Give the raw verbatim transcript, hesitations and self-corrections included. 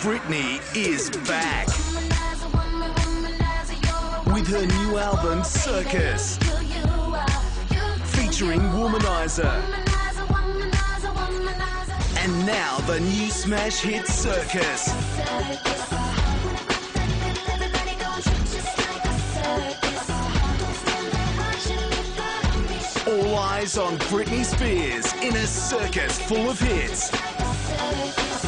Britney is back with her new album Circus, featuring Womanizer, and now the new smash hit Circus. All eyes on Britney Spears in a circus full of hits.